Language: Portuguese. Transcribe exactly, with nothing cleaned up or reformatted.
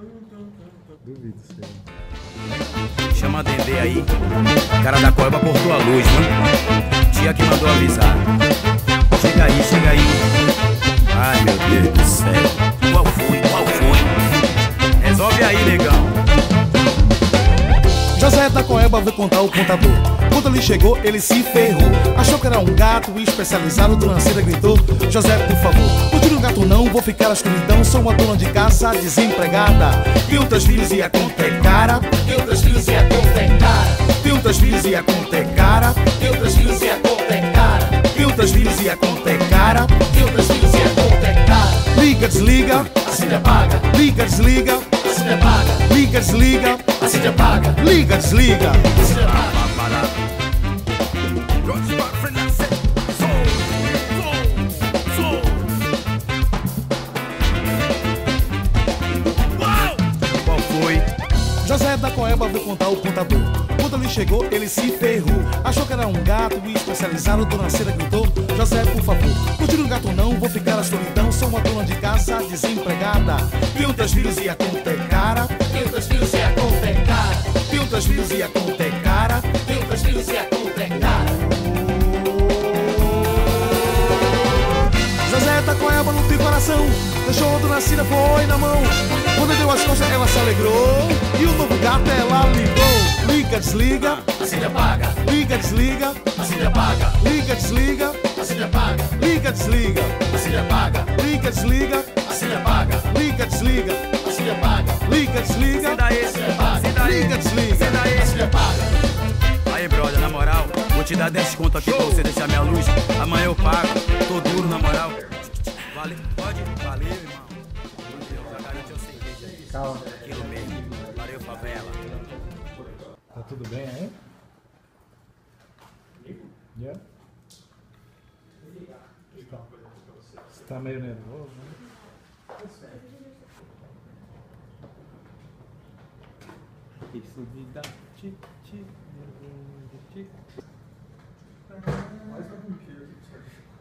Duvido isso aí. Chama a Dendê aí. O cara da Coeba cortou a luz, mano. Tia que mandou avisar. Chega aí, chega aí. Ai, meu Deus do céu. Qual foi? Qual foi? Resolve aí, negão. José da Coeba veio contar o contador. Quando ele chegou, ele se ferrou. Achou que era um gato especializado, dona Cida gritou: José, por favor, não tire um gato não, vou ficar na escuridão. Sou uma dona de casa desempregada. Tem outros filhos e a conta é cara. Tem outros filhos e a conta é cara. Tem outros filhos e a conta é cara. Tem outros filhos e a conta é cara. Tem outros filhos e a conta é cara. Tem outros filhos e a conta é cara. Liga, desliga, assim já paga. Liga, desliga, assim já paga. Liga, desliga, assim já paga. Liga, desliga, assim já paga. Qual foi? José da Coeba veio contar o contador. Quando ele chegou, ele se ferrou. Achou que era um gato especializado, dona Cida gritou: José, por favor, não tire um gato não, vou ficar na solidão. Sou uma dona de casa desempregada. Tem outros filhos e a conta é cara. Tem outros filhos e a conta é cara. Tem outros filhos e a conta é cara. Tem outros filhos e a conta é cara. José da Coeba não tem coração. Deixou a dona Cida, foi na mão. Quando deu as costas, ela se alegrou. E o novo gato ela ligou. Liga, desliga, assim já paga. Liga, desliga, assim já paga. Liga, desliga, assim já paga. Liga, desliga, assim já paga. Liga, desliga, assim já paga. Liga, desliga, assim já paga. Liga, desliga, assim já paga. Liga, desliga, assim já paga. Aí, brother, na moral, vou te dar dez conto aqui pra você deixar minha luz. Amanhã eu pago. Tô duro, na moral. Valeu, pode? Valeu, irmão. Valeu, já garantiu cerveja aí. Calma. Aquilo mesmo. Valeu, favela. Tá tudo bem aí? Yeah? Você tá meio nervoso, né? Isso me dá tic, tic, tic. Mais um pouquinho.